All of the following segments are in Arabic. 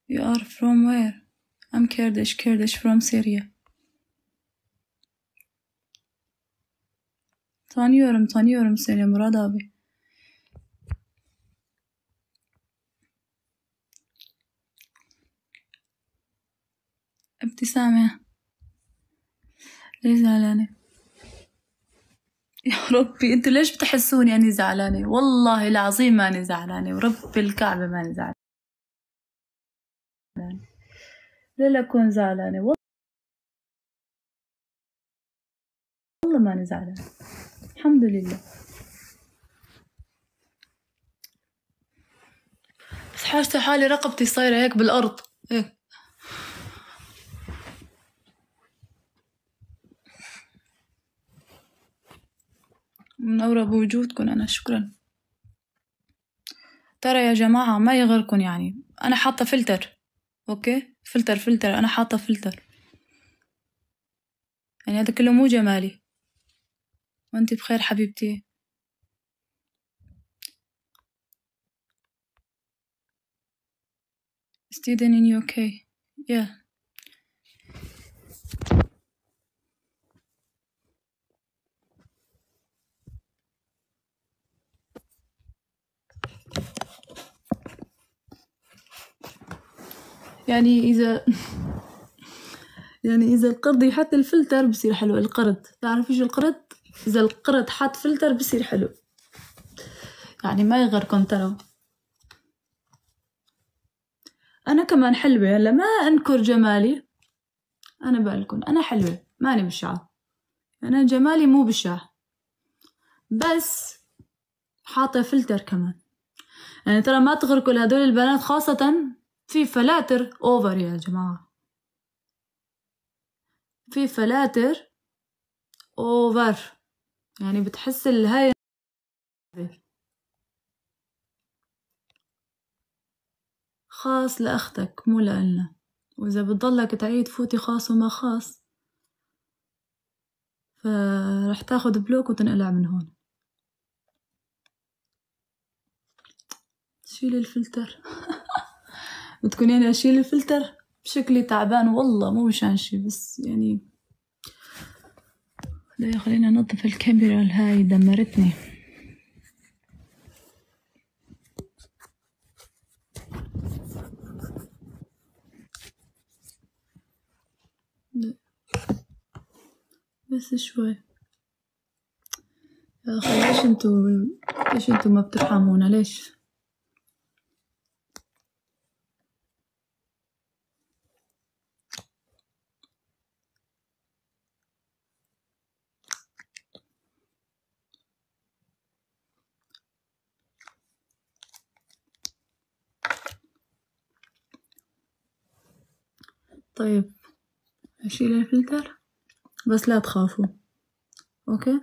You are from where? I'm Kurdish from Syria. Tanıyorum seni Murat abi. ابتسامة. ليش زعلانة؟ يا ربي انتوا ليش بتحسوني اني زعلانة؟ والله العظيم ماني زعلانة، ورب الكعبة ماني زعلانة. لا أكون زعلانة، والله ماني زعلانة، الحمد لله. بس حاجة حالي رقبتي صايرة هيك بالأرض هيك. منورة بوجودكم أنا، شكرا. ترى يا جماعة ما يغركن، يعني أنا حاطة فلتر، أوكي؟ فلتر أنا حاطة فلتر، يعني هذا كله مو جمالي. وأنتي بخير حبيبتي؟ Student in UK. Yeah. يعني إذا القرد يحط الفلتر بصير حلو. القرد، تعرف إيش القرد؟ إذا القرد حط فلتر بصير حلو، يعني ما يغركم ترى. أنا كمان حلوة، هلا ما أنكر جمالي، أنا بقلكن أنا حلوة، ماني بشعة، أنا جمالي مو بشع، بس حاطة فلتر كمان. يعني ترى ما تغركوا لهدول البنات، خاصة في فلاتر أوفر يا جماعة، في فلاتر أوفر، يعني بتحس هاي خاص لأختك مو لألنا، وإذا بتضلك تعيد فوتي خاص وما خاص فرح تاخد بلوك وتنقلع من هون. شيل الفلتر. بتكونين أشيل الفلتر بشكلي تعبان والله، مو مشان شي، بس يعني لا خلينا ننظف الكاميرا الهاي دمرتني. بس شوي يا أخي، ليش انتو ما بترحمونا؟ ليش؟ طيب أشيل الفلتر، بس لا تخافوا، أوكي؟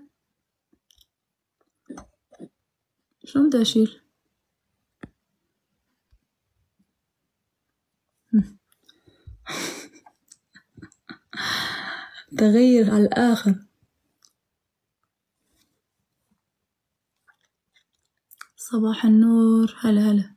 شو بدي أشيل؟ تغير على الآخر. صباح النور، هلا.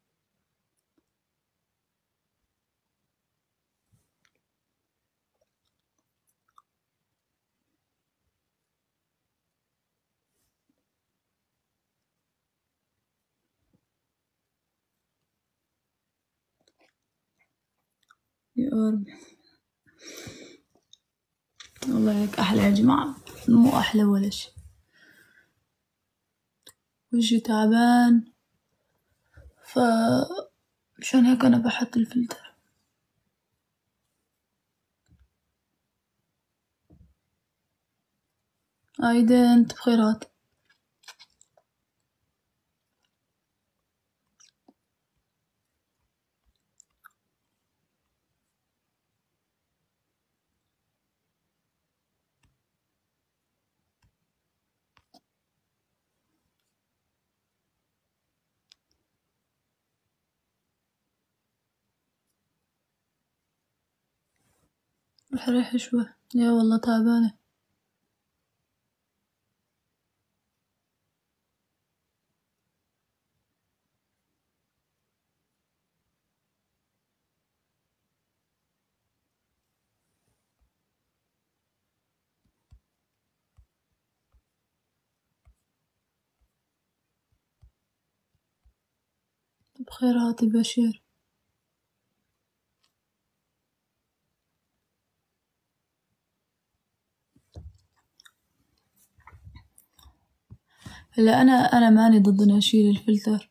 يا ربي والله هيك أحلى يا جماعة، مو أحلى ولا شي. وجهي تعبان، مشان هيك أنا بحط الفلتر. عايدة انت بخيرات؟ رح أريح شوي، يا والله تعبانة. بخيرات بشير. هلا أنا ماني ضد إني أشيل الفلتر،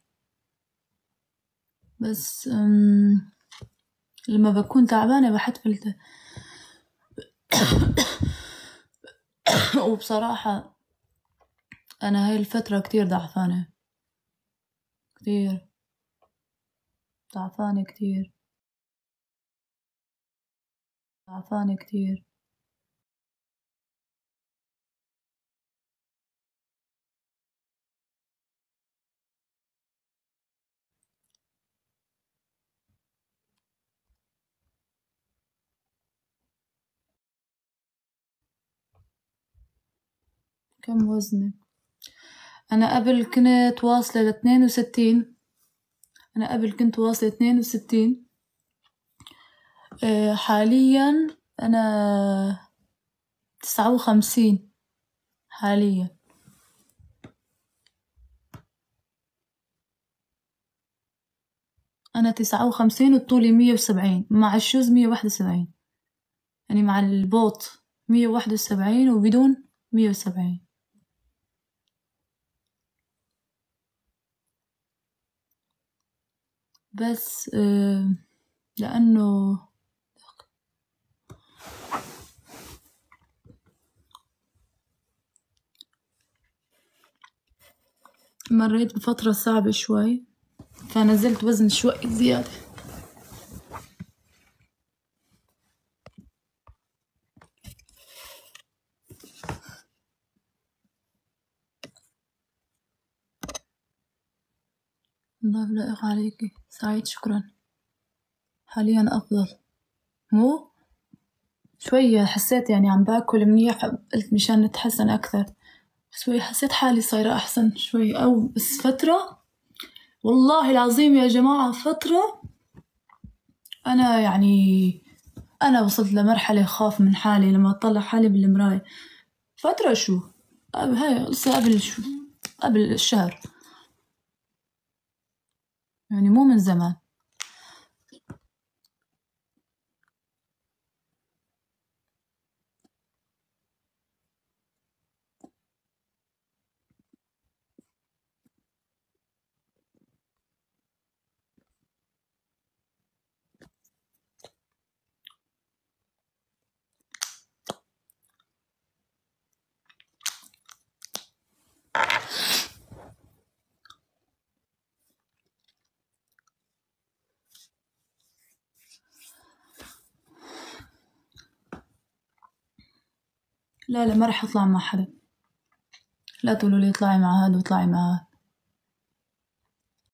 بس لما بكون تعبانة بحط فلتر. وبصراحة أنا هاي الفترة كتير ضعفانة، كتير ضعفانة، كتير ضعفانة كتير. كم وزنك؟ أنا قبل كنت واصلة ل62. أنا قبل كنت واصلة 62. حاليا أنا 59 حاليا. أنا 59 وطولي 170 مع الشوز 171، يعني مع البوط 171 وبدون 170. بس لأنه مريت بفترة صعبة شوي، فنزلت وزن شوي زيادة. الله يلائق عليكي سعيد، شكرا. حاليا أفضل، مو شوية حسيت يعني عم باكل منيح، قلت مشان نتحسن أكثر. شوي حسيت حالي صايرة أحسن شوي، أو بس فترة والله العظيم يا جماعة، فترة أنا يعني أنا وصلت لمرحلة خاف من حالي لما أطلع حالي بالمراية. فترة شو هاي لسه قبل شو، قبل الشهر، يعني مو من زمان. لا ما رح أطلع مع حدا، لا تقولوا لي اطلعي مع هاد واطلعي مع هاد.